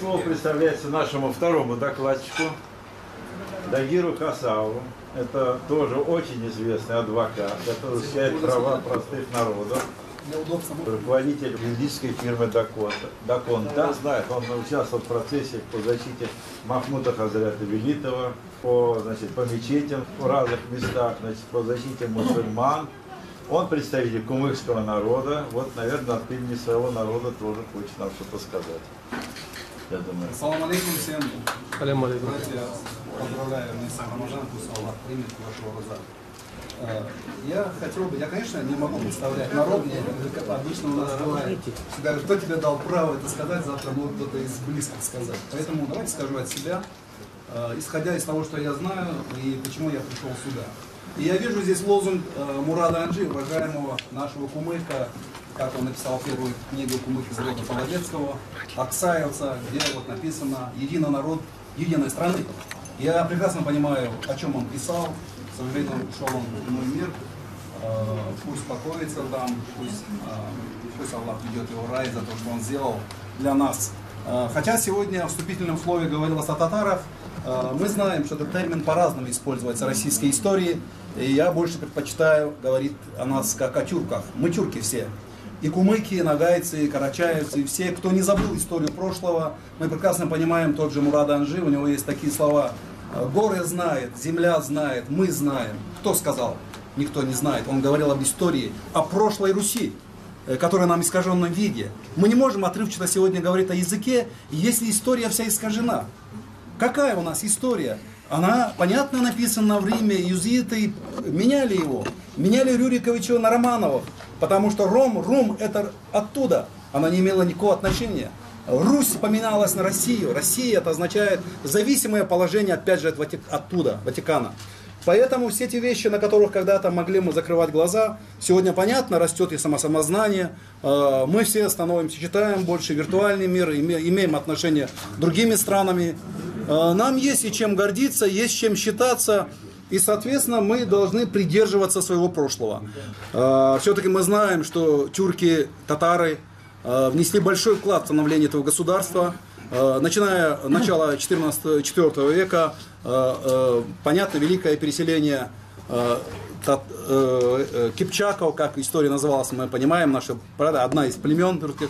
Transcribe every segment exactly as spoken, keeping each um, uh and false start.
Слово представляется нашему второму докладчику Дагиру Хасаву. Это тоже очень известный адвокат, который защищает права простых народов. Руководитель юридической фирмы Даконта. Даконта знает, он участвовал в процессе по защите Махмуда Хазрята Велитова, по, значит, по мечетям в разных местах, значит, по защите мусульман. Он представитель кумыкского народа. Вот, наверное, от имени своего народа тоже хочет нам что-то сказать. Я думаю. Ассаламу алейкум всем. Салям алейкум. Поздравляю Ниса Рамажан, пусть Аллах примет вашего роза. Я хотел бы, я, конечно, не могу представлять народ, мне как обычно у нас бывает. Всегда, кто тебе дал право это сказать, завтра может кто-то из близких сказать. Поэтому давайте скажу от себя, исходя из того, что я знаю и почему я пришел сюда. И я вижу здесь лозунг Мурада Анджи, уважаемого нашего кумыка, как он написал первую книгу кумыка Золота Половецкого, Аксаевца, где вот написано «Единый народ единой страны». Я прекрасно понимаю, о чем он писал. К сожалению, ушел он в иной мир. Пусть покоится там, пусть, пусть Аллах ведет его в рай за то, что он сделал для нас. Хотя сегодня в вступительном слове говорилось о татарах, мы знаем, что этот термин по-разному используется в российской истории. И я больше предпочитаю говорить о нас как о тюрках. Мы тюрки все. И кумыки, и нагайцы, и карачаевцы, и все, кто не забыл историю прошлого. Мы прекрасно понимаем тот же Мурад Анджи, у него есть такие слова. Горы знает, земля знает, мы знаем. Кто сказал? Никто не знает. Он говорил об истории, о прошлой Руси, которая нам в искаженном виде. Мы не можем отрывчато сегодня говорить о языке, если история вся искажена. Какая у нас история? Она, понятно, написана в Риме, иезуиты меняли его, меняли Рюриковича на Романовых, потому что Ром, Рум это оттуда, она не имела никакого отношения. Русь поменялась на Россию, Россия это означает зависимое положение, опять же, от Ватик... оттуда, Ватикана. Поэтому все эти вещи, на которых когда-то могли мы закрывать глаза, сегодня понятно, растет и самосознание, мы все становимся, читаем больше виртуальный мир, имеем отношения с другими странами. Нам есть и чем гордиться, есть чем считаться, и, соответственно, мы должны придерживаться своего прошлого. Все-таки мы знаем, что тюрки, татары внесли большой вклад в становление этого государства. Начиная с начала четырнадцатого века, понятно, великое переселение кипчаков, как история называлась, мы понимаем, наша, правда, одна из племен тюркских,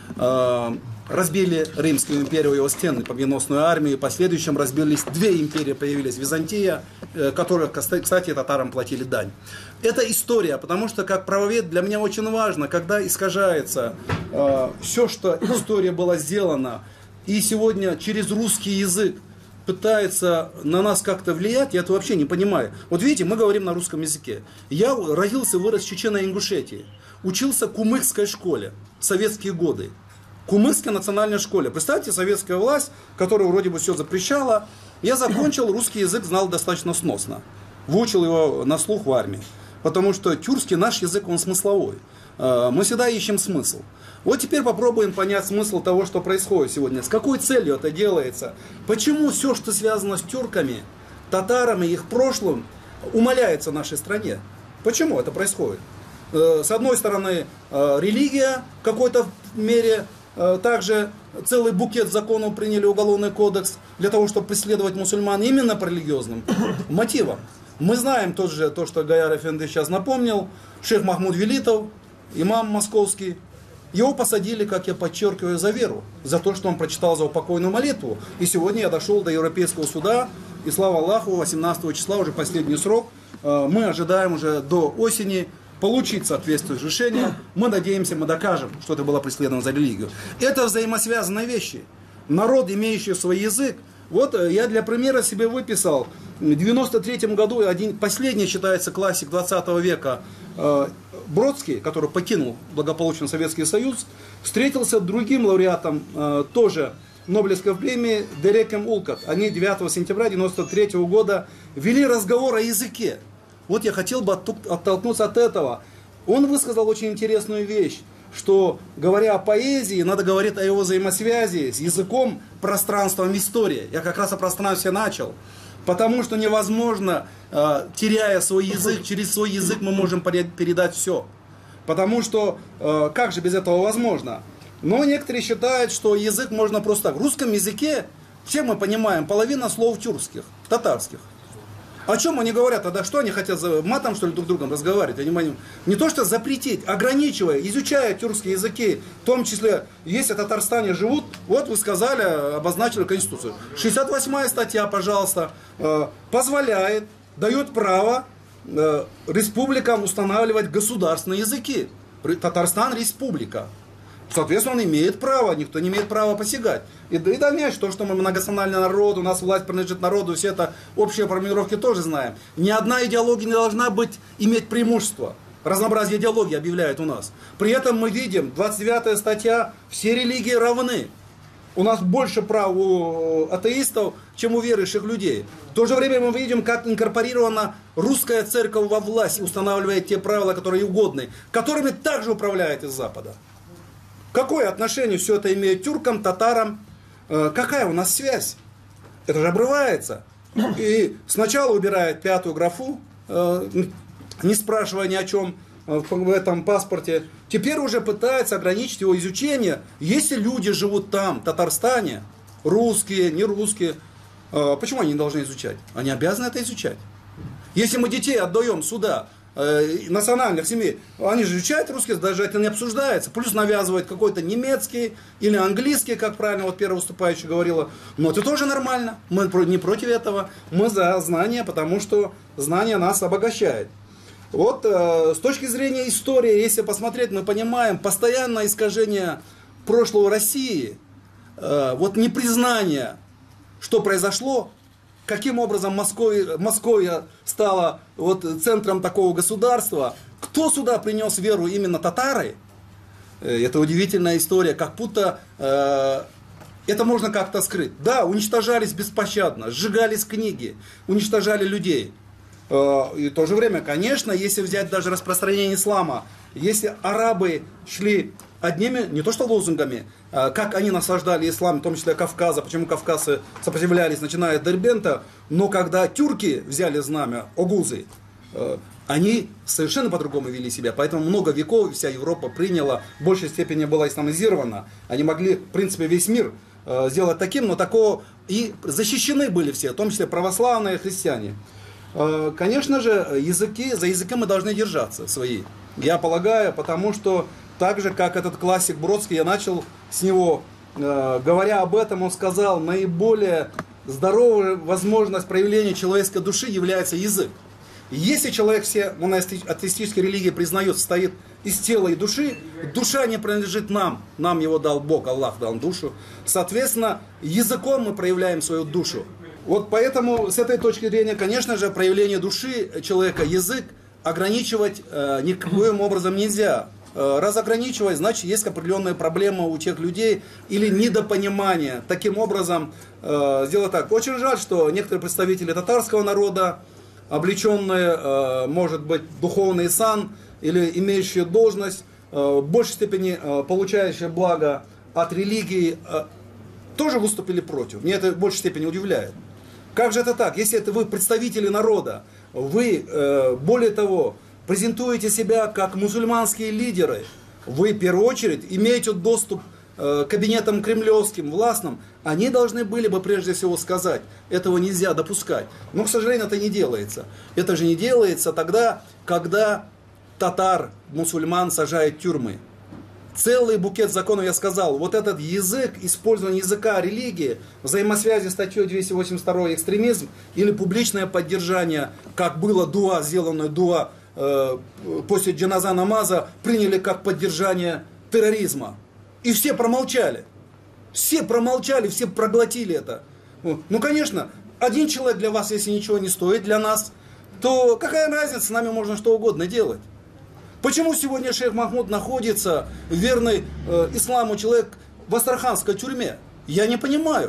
разбили Римскую империю, его стены, победоносную армию, и в последующем разбились две империи, появились Византия, которые, кстати, татарам платили дань. Это история, потому что, как правовед, для меня очень важно, когда искажается э, все, что история была сделана, и сегодня через русский язык пытается на нас как-то влиять, я это вообще не понимаю. Вот видите, мы говорим на русском языке. Я родился, вырос в Чечено-Ингушетии, учился в кумыкской школе в советские годы. Кумыкской национальной школе. Представьте, советская власть, которая вроде бы все запрещала. Я закончил, русский язык знал достаточно сносно. Выучил его на слух в армии. Потому что тюркский наш язык, он смысловой. Мы всегда ищем смысл. Вот теперь попробуем понять смысл того, что происходит сегодня. С какой целью это делается? Почему все, что связано с тюрками, татарами, их прошлым, умаляется в нашей стране? Почему это происходит? С одной стороны, религия в какой-то мере. Также целый букет законов приняли уголовный кодекс для того, чтобы преследовать мусульман именно по религиозным мотивам. Мы знаем тоже то, что Гаяр Эфенди сейчас напомнил, шейх Махмуд Велитов, имам московский, его посадили, как я подчеркиваю, за веру, за то, что он прочитал заупокойную молитву. И сегодня я дошел до Европейского суда, и слава Аллаху, восемнадцатого числа, уже последний срок, мы ожидаем уже до осени получить соответствующее решение. Мы надеемся, мы докажем, что это было преследовано за религию. Это взаимосвязанные вещи. Народ, имеющий свой язык. Вот я для примера себе выписал. В девяносто третьем году один, последний считается классик двадцатого века Бродский, который покинул благополучно Советский Союз, встретился с другим лауреатом тоже Нобелевской премии Дереком Улкат. Они девятого сентября девяносто третьего года вели разговор о языке. Вот я хотел бы оттолкнуться от этого. Он высказал очень интересную вещь, что, говоря о поэзии, надо говорить о его взаимосвязи с языком, пространством истории. Я как раз о пространстве начал. Потому что невозможно, теряя свой язык, через свой язык мы можем передать все. Потому что, как же без этого возможно? Но некоторые считают, что язык можно просто так. В русском языке, все мы понимаем, половина слов тюркских, татарских. О чем они говорят тогда? Что они хотят, за матом, что ли, друг с другом разговаривать? Они, не, не то что запретить, ограничивая, изучая тюркские языки, в том числе, если в Татарстане живут, вот вы сказали, обозначили Конституцию. шестьдесят восьмая статья, пожалуйста, э, позволяет, дает право э, республикам устанавливать государственные языки. Татарстан республика. Соответственно, он имеет право, никто не имеет права посягать. И, и дальнейшее, то, что мы многонациональный народ, у нас власть принадлежит народу, все это общие формулировки тоже знаем. Ни одна идеология не должна быть, иметь преимущество. Разнообразие идеологии объявляет у нас. При этом мы видим, двадцать девятая статья, все религии равны. У нас больше прав у атеистов, чем у верующих людей. В то же время мы видим, как инкорпорирована русская церковь во власть, устанавливает те правила, которые угодны, которыми также управляет из Запада. Какое отношение все это имеет тюркам, татарам? Э, какая у нас связь? Это же обрывается. И сначала убирает пятую графу, э, не спрашивая ни о чем э, в этом паспорте. Теперь уже пытается ограничить его изучение. Если люди живут там, в Татарстане, русские, не русские, э, почему они не должны изучать? Они обязаны это изучать. Если мы детей отдаем сюда, национальных семей, они же изучают русский, даже это не обсуждается. Плюс навязывают какой-то немецкий или английский, как правильно вот первая выступающая говорила. Но это тоже нормально. Мы не против этого. Мы за знания, потому что знание нас обогащает. Вот э, с точки зрения истории, если посмотреть, мы понимаем постоянное искажение прошлого России, э, вот непризнание, что произошло. Каким образом Московия, Московия стала вот центром такого государства? Кто сюда принес веру? Именно татары? Это удивительная история, как будто э, это можно как-то скрыть. Да, уничтожались беспощадно, сжигались книги, уничтожали людей. Э, и в то же время, конечно, если взять даже распространение ислама, если арабы шли одними, не то что лозунгами, как они насаждали ислам, в том числе Кавказа, почему кавказцы сопротивлялись, начиная от Дербента, но когда тюрки взяли знамя, огузы, они совершенно по-другому вели себя, поэтому много веков вся Европа приняла, в большей степени была исламизирована, они могли, в принципе, весь мир сделать таким, но такого и защищены были все, в том числе православные, христиане. Конечно же, языки, за языки мы должны держаться свои, я полагаю, потому что так же, как этот классик Бродский, я начал с него, э, говоря об этом, он сказал, наиболее здоровая возможность проявления человеческой души является язык. И если человек все атеистические религии признает, состоит из тела и души, душа не принадлежит нам, нам его дал Бог, Аллах дал душу, соответственно, языком мы проявляем свою душу. Вот поэтому с этой точки зрения, конечно же, проявление души человека, язык ограничивать э, никаким образом нельзя. Раз ограничивать, значит, есть определенная проблема у тех людей или недопонимание. Таким образом, э, сделать так. Очень жаль, что некоторые представители татарского народа, облеченные, э, может быть, духовный сан или имеющие должность, э, в большей степени э, получающие благо от религии, э, тоже выступили против. Меня это в большей степени удивляет. Как же это так? Если это вы представители народа, вы, э, более того, презентуете себя как мусульманские лидеры, вы в первую очередь имеете доступ к кабинетам кремлевским, властным, они должны были бы прежде всего сказать, этого нельзя допускать. Но, к сожалению, это не делается. Это же не делается тогда, когда татар, мусульман сажают в тюрьмы. Целый букет законов, я сказал, вот этот язык, использование языка религии, взаимосвязи с статьей двести восемьдесят два экстремизм или публичное поддержание, как было дуа, сделанное дуа, после джаназа намаза приняли как поддержание терроризма. И все промолчали. Все промолчали, все проглотили это. Ну, конечно, один человек для вас, если ничего не стоит для нас, то какая разница, с нами можно что угодно делать. Почему сегодня шейх Махмуд находится, верный э, исламу человек, в астраханской тюрьме? Я не понимаю.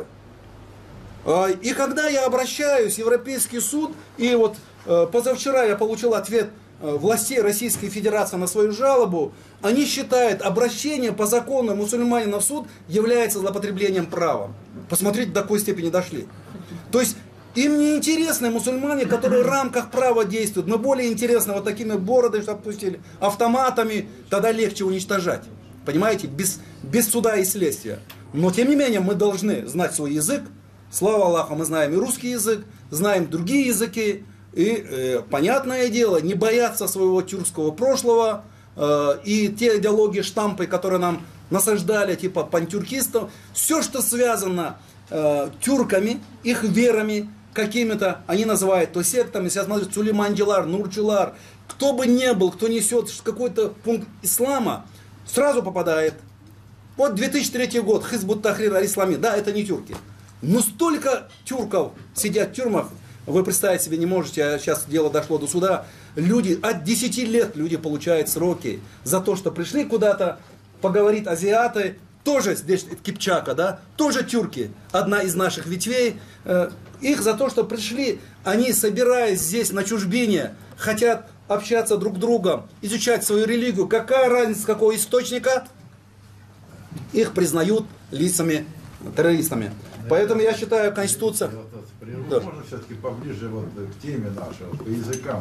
Э, и когда я обращаюсь в Европейский суд, и вот э, позавчера я получил ответ властей Российской Федерации на свою жалобу, они считают, обращение по закону мусульманина в суд является злоупотреблением права. Посмотрите, до какой степени дошли. То есть им не интересны мусульмане, которые в рамках права действуют, но более интересны вот такими бородами, что отпустили, автоматами, тогда легче уничтожать. понимаете, без, без суда и следствия. Но тем не менее мы должны знать свой язык. Слава Аллаху, мы знаем и русский язык, знаем другие языки. И, э, понятное дело, не бояться своего тюркского прошлого. Э, и те идеологии, штампы, которые нам насаждали, типа пантюркистов. Все, что связано э, тюрками, их верами, какими-то, они называют то сектами. Сейчас смотрите, Сулейманчылар, Нурчылар. Кто бы ни был, кто несет какой-то пункт ислама, сразу попадает. Вот две тысячи третий год, Хизбут Тахрир аль-Ислами. Да, это не тюрки. Но столько тюрков сидят в тюрьмах, вы представить себе не можете, а сейчас дело дошло до суда. Люди, от десяти лет люди получают сроки за то, что пришли куда-то, поговорить азиаты, тоже здесь Кипчака, да, тоже тюрки, одна из наших ветвей. Их за то, что пришли, они, собираясь здесь на чужбине, хотят общаться друг с другом, изучать свою религию. Какая разница, с какого источника? Их признают лицами, террористами. Поэтому я считаю, Конституция... Да. Можно все-таки поближе вот к теме нашей, по языкам.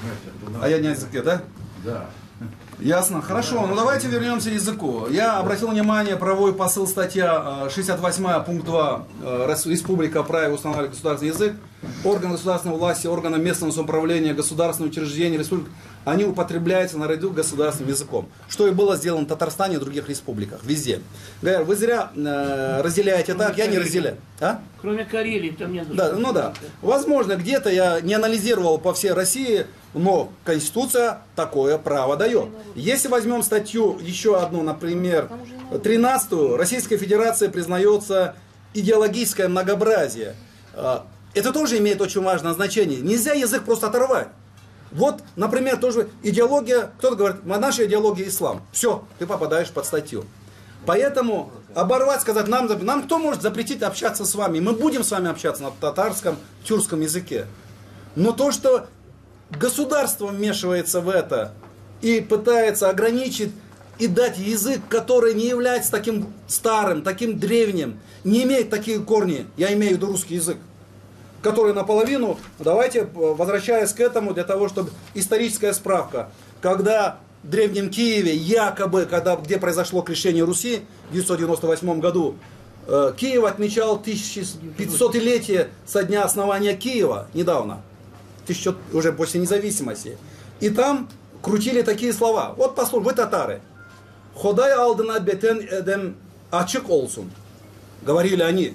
А я не о языке, да? Да. Ясно, хорошо. Ну давайте вернемся к языку. Я обратил внимание, правовой посыл, статья шестьдесят восемь, пункт два. Республика вправе устанавливать государственный язык. Органы государственной власти, органы местного самоуправления, государственные учреждения, республик, они употребляются наряду с государственным языком. Что и было сделано в Татарстане и других республиках. Везде. Говорят, вы зря э, разделяете так, я не разделяю. А? Кроме Карелии, там нет. Да, ну да. Возможно, где-то я не анализировал по всей России, но Конституция такое право дает. Если возьмем статью еще одну, например, тринадцатую, Российская Федерация признается идеологическое многообразие. Это тоже имеет очень важное значение. Нельзя язык просто оторвать. Вот, например, тоже идеология, кто-то говорит, наша идеология ислам. Все, ты попадаешь под статью. Поэтому оборвать, сказать, нам, нам кто может запретить общаться с вами? Мы будем с вами общаться на татарском, тюркском языке. Но то, что государство вмешивается в это и пытается ограничить и дать язык, который не является таким старым, таким древним, не имеет такие корни, я имею в виду русский язык, который наполовину, давайте, возвращаясь к этому, для того, чтобы историческая справка, когда в Древнем Киеве, якобы, когда, где произошло крещение Руси в девятьсот девяносто восьмом году, э, Киев отмечал тысяча пятисотлетие со дня основания Киева, недавно, тысяча, уже после независимости. И там крутили такие слова. Вот послушайте, вы татары. «Ходай алдына бетен эдем ачык олсун», говорили они.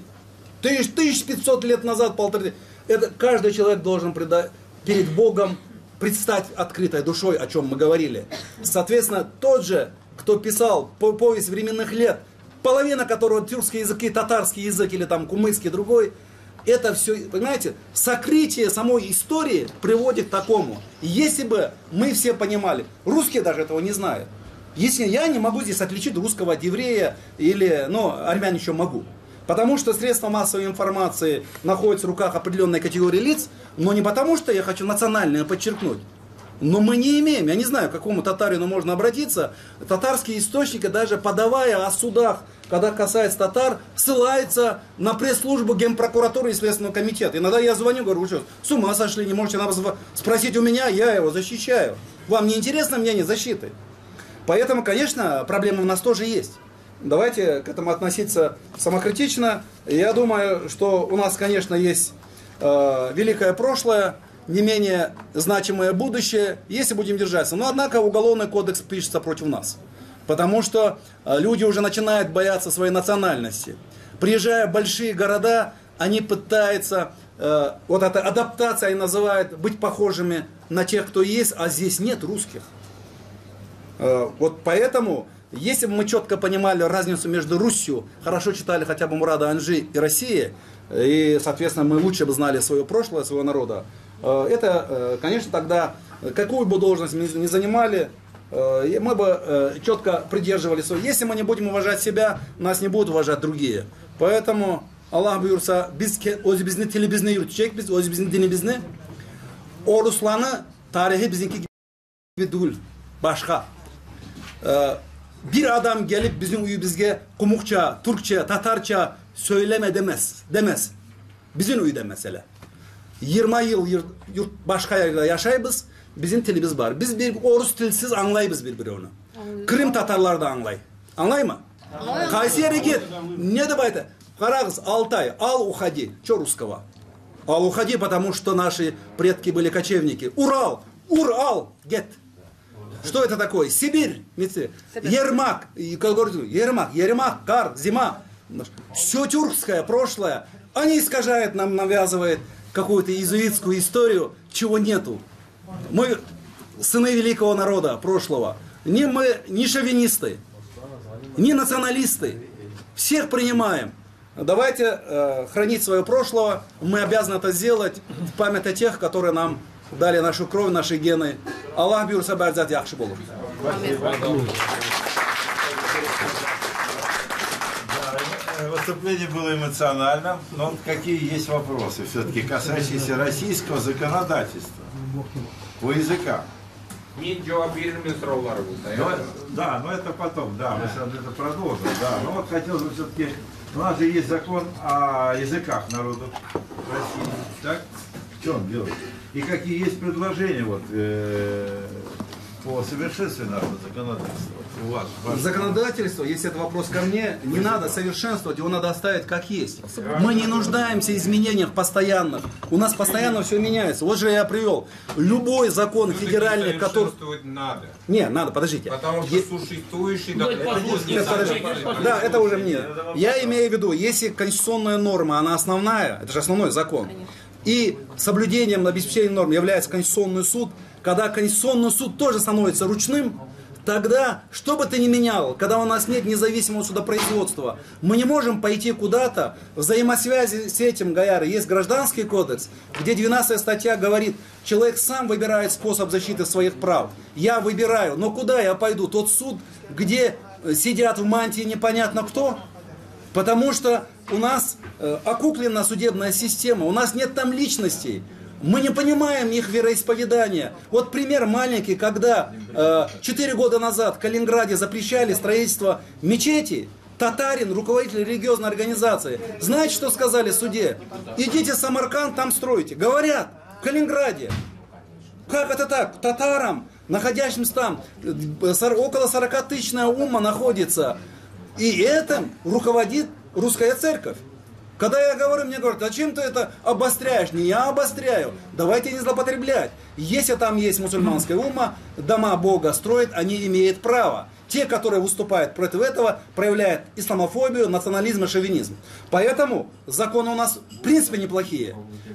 тысяча пятьсот лет назад, полторы, это каждый человек должен предать, перед Богом предстать открытой душой, о чем мы говорили. Соответственно, тот же, кто писал повесть временных лет, половина которого тюркский язык, и татарский язык, или там кумыкский другой, это все, понимаете, сокрытие самой истории приводит к такому. Если бы мы все понимали, русские даже этого не знают. Если я не могу здесь отличить русского от еврея, или, ну, армян еще могу. Потому что средства массовой информации находятся в руках определенной категории лиц, но не потому, что я хочу национальное подчеркнуть. Но мы не имеем, я не знаю, к какому татарину можно обратиться. Татарские источники, даже подавая о судах, когда касается татар, ссылаются на пресс-службу Генпрокуратуры и Следственного комитета. Иногда я звоню, говорю, вы что, с ума сошли, не можете нам спросить у меня, я его защищаю. Вам не интересно мнение защиты? Поэтому, конечно, проблемы у нас тоже есть. Давайте к этому относиться самокритично. Я думаю, что у нас, конечно, есть э, великое прошлое, не менее значимое будущее, если будем держаться. Но, однако, уголовный кодекс пишется против нас. Потому что э, люди уже начинают бояться своей национальности. Приезжая в большие города, они пытаются, э, вот эта адаптация они называют, быть похожими на тех, кто есть, а здесь нет русских. Э, вот поэтому... Если бы мы четко понимали разницу между Русью, хорошо читали хотя бы Мурада Анжи и Россией, и, соответственно, мы лучше бы знали свое прошлое, своего народа, это, конечно, тогда, какую бы должность мы ни занимали, мы бы четко придерживались. Если мы не будем уважать себя, нас не будут уважать другие. Поэтому Аллах buyursa, biz özü bizni tili bizni yürütecek, biz özü bizim dini bizni. O Ruslanı tarihi bizimki gibi değil, başka. Bir adam gelip bizim uyu bizge Kumukça, Türkçe, Tatarça söyleme demez. Demez. Bizim uyuda mesele. yirmi yıl yurt başka yerde yaşayız. Bizim tilimiz var. Biz bir Orus tilsiz anlayız birbiri onu. Kırım Tatarlar da anlay. Анлай ма? Кайсери гет. Не давайте. Харагз, Алтай, ал уходи. Че русского? Ал уходи, потому что наши предки были кочевники. Урал, Урал, гет. Что это такое? Сибирь, Ермак, Ермак, Ермак, Кар, зима. Все тюркское прошлое. Они искажают нам, навязывают какую-то иезуитскую историю, чего нету. Мы сыны великого народа прошлого. Не мы, не шовинисты, не националисты. Всех принимаем. Давайте э, хранить свое прошлое. Мы обязаны это сделать в память о тех, которые нам дали нашу кровь, наши гены. Аллах бюрса бардзат яхши болу. Выступление было эмоциональным, но какие есть вопросы, все-таки касающиеся российского законодательства по языкам? Да, но это потом, да, мы сейчас это продолжим, да. Но вот хотелось бы все-таки, у нас же есть закон о языках народов России, так? В чем дело? И какие есть предложения вот, э, по совершенствованию нашего законодательства? У вас, законодательство, если это вопрос ко мне, не надо совершенствовать, его надо оставить как есть. Мы не нуждаемся в изменениях постоянных. У нас постоянно все меняется. Вот же я привел. Любой закон федеральный, который... надо. Не, надо, подождите. Потому что существующий... Да, это уже мне. Я имею в виду, если конституционная норма, она основная, это же основной закон, и соблюдением обеспечения норм является Конституционный суд, когда Конституционный суд тоже становится ручным, тогда, что бы ты ни менял, когда у нас нет независимого судопроизводства, мы не можем пойти куда-то. В взаимосвязи с этим, Гаяр, есть Гражданский кодекс, где двенадцатая статья говорит, человек сам выбирает способ защиты своих прав. Я выбираю, но куда я пойду? Тот суд, где сидят в мантии непонятно кто? Потому что у нас э, окуклена судебная система, у нас нет там личностей. Мы не понимаем их вероисповедания. Вот пример маленький, когда четыре э, года назад в Калининграде запрещали строительство мечети, татарин, руководитель религиозной организации, знаете, что сказали в суде? Идите в Самарканд, там стройте. Говорят, в Калининграде. Как это так? Татарам, находящимся там, около сорокатысячная умма находится. И этим руководит русская церковь. Когда я говорю, мне говорят, зачем ты это обостряешь? Не я обостряю. Давайте не злоупотреблять. Если там есть мусульманская умма, дома Бога строят, они имеют право. Те, которые выступают против этого, проявляют исламофобию, национализм и шовинизм. Поэтому законы у нас в принципе неплохие.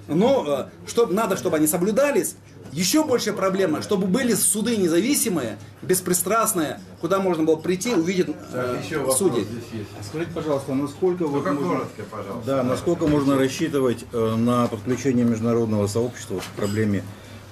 Но чтобы, надо, чтобы они соблюдались. Еще большая проблема, чтобы были суды независимые, беспристрастные, куда можно было прийти, увидеть э, судей. Скажите, пожалуйста, насколько, вот можно, коротко, пожалуйста, да, насколько можно рассчитывать э, на подключение международного сообщества к проблеме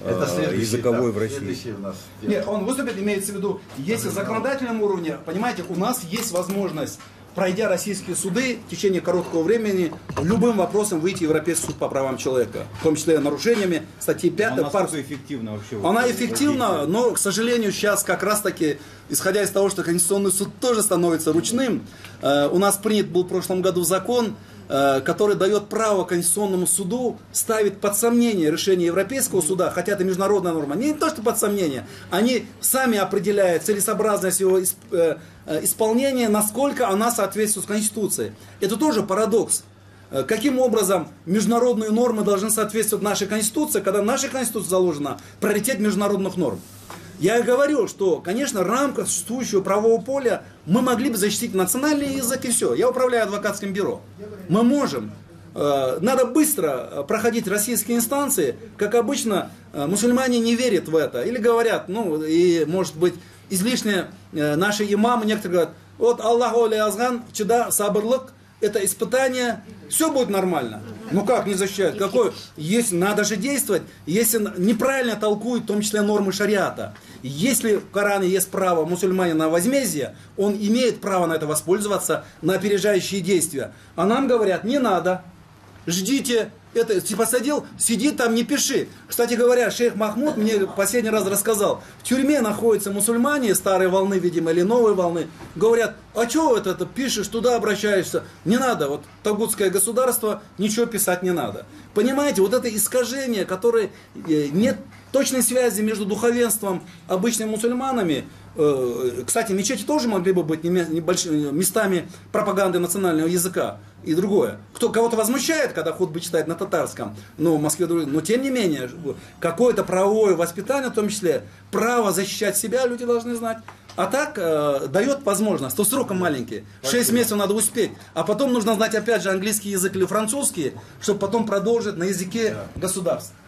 э, языковой в России? У нас Нет, он выступит, имеется в виду, если в законодательном уровне, понимаете, у нас есть возможность, пройдя российские суды, в течение короткого времени любым вопросом выйти в Европейский суд по правам человека, в том числе нарушениями статьи пятой. Она насколько эффективна вообще? Она эффективна, но, к сожалению, сейчас как раз-таки, исходя из того, что Конституционный суд тоже становится ручным, э, у нас принят был в прошлом году закон, э, который дает право Конституционному суду ставить под сомнение решение Европейского суда, хотя это международная норма. Не то, что под сомнение, они сами определяют целесообразность его исп, э, исполнения, насколько она соответствует Конституции. Это тоже парадокс. Каким образом международные нормы должны соответствовать нашей Конституции, когда в нашей Конституции заложено приоритет международных норм? Я и говорю, что, конечно, в рамках существующего правового поля мы могли бы защитить национальный язык и все. Я управляю адвокатским бюро. Мы можем. Надо быстро проходить российские инстанции. Как обычно, мусульмане не верят в это. Или говорят, ну, и может быть, излишне наши имамы, некоторые говорят, вот Аллаху али азган, чеда сабырлык, это испытание, все будет нормально. Ну как не защищают? Какой? Если надо же действовать, если неправильно толкуют, в том числе нормы шариата. Если в Коране есть право мусульманина на возмездие, он имеет право на это воспользоваться, на опережающие действия. А нам говорят, не надо, ждите. Это, ты посадил, сиди там, не пиши. Кстати говоря, шейх Махмуд мне последний раз рассказал, в тюрьме находятся мусульмане старой волны, видимо, или новой волны. Говорят, а что вот это пишешь, туда обращаешься? Не надо, вот тагутское государство, ничего писать не надо. Понимаете, вот это искажение, которое нет точной связи между духовенством, обычными мусульманами. Кстати, мечети тоже могли бы быть небольшими местами пропаганды национального языка. И другое. Кто кого-то возмущает, когда хутбы читает на татарском, но в Москве, но тем не менее, какое-то правовое воспитание, в том числе право защищать себя, люди должны знать. А так э, дает возможность, то сроком маленький, шесть месяцев надо успеть, а потом нужно знать опять же английский язык или французский, чтобы потом продолжить на языке государств.